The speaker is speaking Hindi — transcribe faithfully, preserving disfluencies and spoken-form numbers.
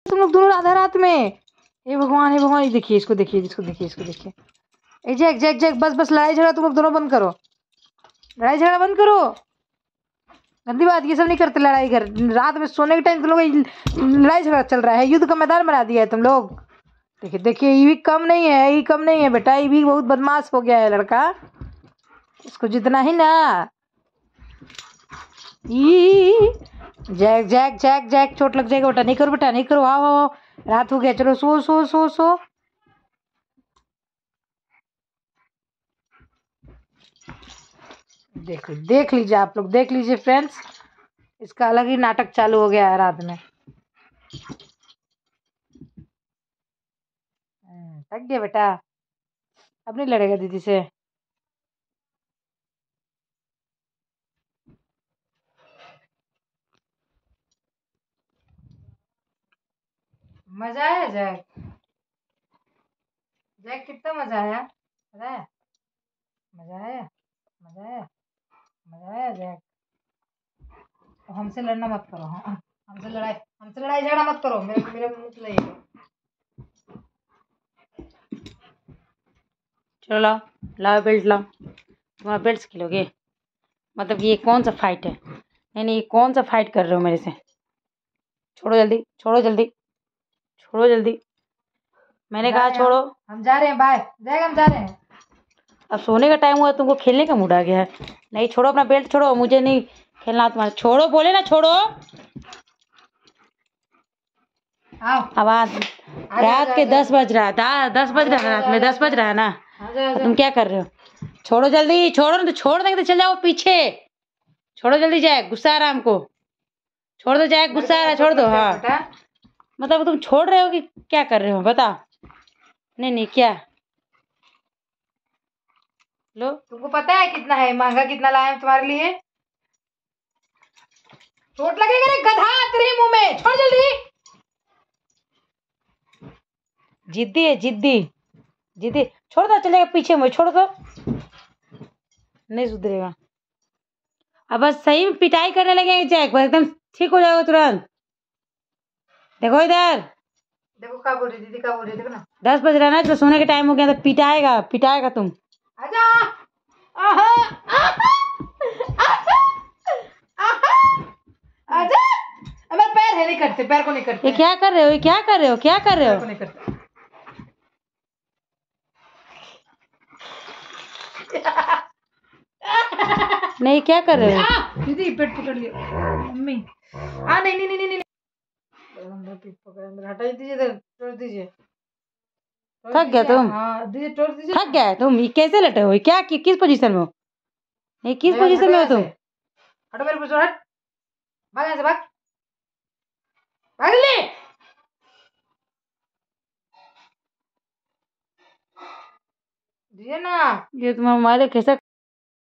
तुम लोग दोनों आधा रात में। हे भगवान हे भगवान, ये देखिए इसको, देखिए इसको, देखिए इसको, देखिए। ए जैक जैक जैक, बस बस लड़ाई झगड़ा तुम लोग दोनों बंद करो, लड़ाई झगड़ा बंद करो। गंदी बात, ये सब नहीं करते लड़ाई कर रात में सोने के टाइम तुम लोग लड़ाई झगड़ा चल रहा है, युद्ध का मैदान बना दिया है तुम लोग। देखिए देखिए, ये भी कम नहीं है, ये कम नहीं है बेटा, ये भी बहुत बदमाश हो गया है लड़का, इसको जितना ही ना। ई जैक जैक जैक जैक, चोट लग जाएगा बेटा, नहीं करो बेटा, नहीं करो। आओ आओ, रात हो गया, चलो सो सो सो सो। देख देख लीजिए आप लोग, देख लीजिए फ्रेंड्स, इसका अलग ही नाटक चालू हो गया है रात में। थक गया बेटा, अब नहीं लड़ेगा दीदी से। मजा आया जैक, जैक कितना मजा आया, मजा आया, मजा आया, मजा आया, मजा आया जैक। हमसे लड़ना मत करो, हाँ हमसे लड़ाई हमसे लड़ाई झगड़ा मत करो, मेरे मेरे मुंह से नहीं। चलो लाओ लाओ बेल्ट लाओ, तुम्हारा बेल्ट खेलोगे, मतलब ये कौन सा फाइट है? नहीं नहीं, ये कौन सा फाइट कर रहे हो मेरे से? छोड़ो जल्दी, छोड़ो जल्दी, छोड़ो जल्दी, मैंने कहा छोड़ो। हम जा रहे हैं, बाय जैक, हम जा रहे हैं। अब सोने का टाइम हुआ, तुमको खेलने का मूड आ गया है। नहीं छोड़ो अपना बेल्ट, छोड़ो, मुझे नहीं खेलना तुम्हारा, छोड़ो बोले ना, छोड़ो। आवाज रात के दस बज रहा है, दस बज रहा है रात में, दस बज रहा है ना, तुम क्या कर रहे हो? छोड़ो जल्दी, छोड़ो ना, तो छोड़ देंगे तो चल जाओ पीछे, छोड़ो जल्दी जैक, गुस्सा आ रहा है हमको, छोड़ दो जैक, गुस्सा आ रहा है, छोड़ दो। हाँ मतलब तुम छोड़ रहे हो कि क्या कर रहे हो बताओ? नहीं नहीं क्या लो, तुमको पता है कितना है महंगा, कितना लाए हम तुम्हारे लिए? चोट लगेगा रे गधा तेरे मुंह में, छोड़ जल्दी। जिद्दी है, जिद्दी जिद्दी, छोड़ दो, चलेगा पीछे मुझे, छोड़ दो, नहीं सुधरेगा। अब बस सही में पिटाई करने लगे जैक, बस एकदम ठीक हो जाएगा तुरंत। देखो इधर, देखो क्या बोल रही दीदी, क्या बोल रही, देखो ना, दस बज रहा है ना, तो सोने के टाइम हो गया, तो पिटाएगा पिटाएगा तुम। आजा आहा आजा, मेरा पैर है, नहीं करते, पैर को नहीं करते। ये क्या कर रहे हो, ये क्या कर रहे हो, क्या कर रहे हो? नहीं करते। नहीं क्या कर रहे हो दीदी, पेट पकड़ लिया मम्मी। हाँ नहीं नहीं नहीं नहीं, हटा दीजिए इधर, तोड़ दीजिए। थक गया तुम? हाँ दीजिए, तोड़ दीजिए। थक गया तुम? ये कैसे लटे हो, क्या कि, किस पोजीशन में हो, ये किस पोजीशन में हो तुम? हटो मेरे पोजीशन, हट, भाग यहाँ से, भाग भाग ले। दीजिए ना, ये तुम हमारे कैसा